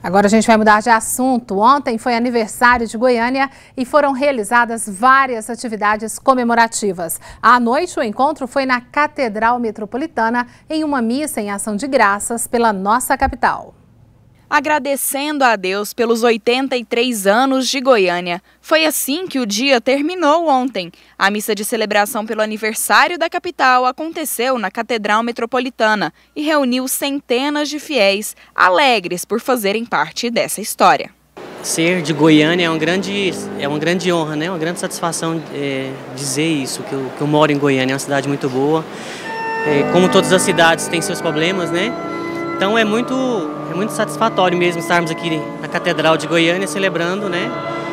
Agora a gente vai mudar de assunto. Ontem foi aniversário de Goiânia e foram realizadas várias atividades comemorativas. À noite, o encontro foi na Catedral Metropolitana, em uma missa em ação de graças pela nossa capital. Agradecendo a Deus pelos 83 anos de Goiânia. Foi assim que o dia terminou ontem. A missa de celebração pelo aniversário da capital aconteceu na Catedral Metropolitana e reuniu centenas de fiéis alegres por fazerem parte dessa história. Ser de Goiânia é uma grande honra, né? Uma grande satisfação dizer isso, que eu moro em Goiânia, é uma cidade muito boa. Como todas as cidades têm seus problemas, né? Então é muito satisfatório mesmo estarmos aqui na Catedral de Goiânia celebrando, né,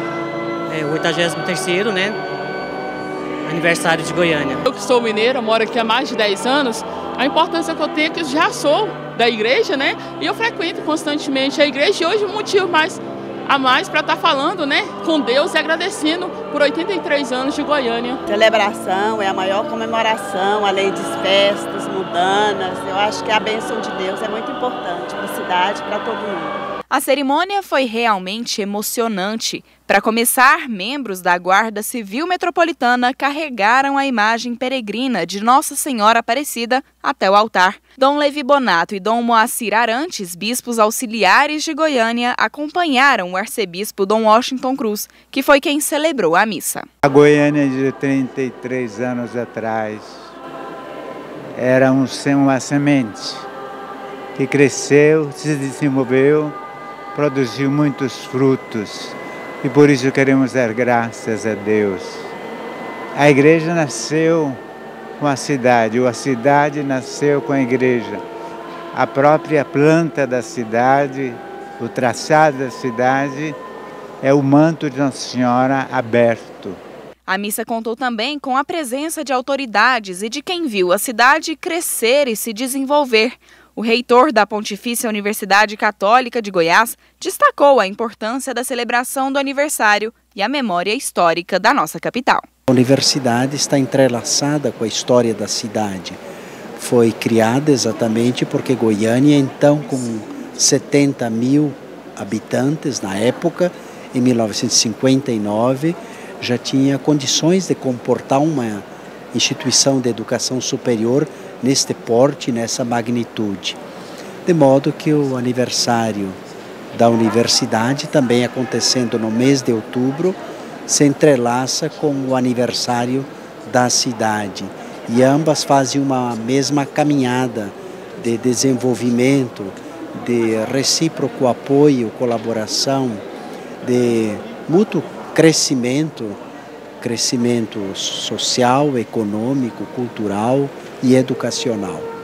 o 83º, né, aniversário de Goiânia. Eu que sou mineira, moro aqui há mais de 10 anos, a importância que eu tenho é que eu já sou da igreja, né, e eu frequento constantemente a igreja e hoje um motivo a mais para estar falando, né, com Deus e agradecendo por 83 anos de Goiânia. Celebração é a maior comemoração, além de festas, mudanas. Eu acho que a bênção de Deus é muito importante para a cidade, para todo mundo. A cerimônia foi realmente emocionante. Para começar, membros da Guarda Civil Metropolitana carregaram a imagem peregrina de Nossa Senhora Aparecida até o altar. Dom Levi Bonato e Dom Moacir Arantes, bispos auxiliares de Goiânia, acompanharam o arcebispo Dom Washington Cruz, que foi quem celebrou a missa. A Goiânia de 33 anos atrás era uma semente que cresceu, se desenvolveu, produziu muitos frutos e por isso queremos dar graças a Deus. A igreja nasceu com a cidade, ou a cidade nasceu com a igreja. A própria planta da cidade, o traçado da cidade é o manto de Nossa Senhora aberto. A missa contou também com a presença de autoridades e de quem viu a cidade crescer e se desenvolver. O reitor da Pontifícia Universidade Católica de Goiás destacou a importância da celebração do aniversário e a memória histórica da nossa capital. A universidade está entrelaçada com a história da cidade. Foi criada exatamente porque Goiânia, então com 70 mil habitantes na época, em 1959, já tinha condições de comportar uma instituição de educação superior neste porte, nessa magnitude. De modo que o aniversário da universidade, também acontecendo no mês de outubro, se entrelaça com o aniversário da cidade. E ambas fazem uma mesma caminhada de desenvolvimento, de recíproco apoio, colaboração, de mútuo crescimento social, econômico, cultural e educacional.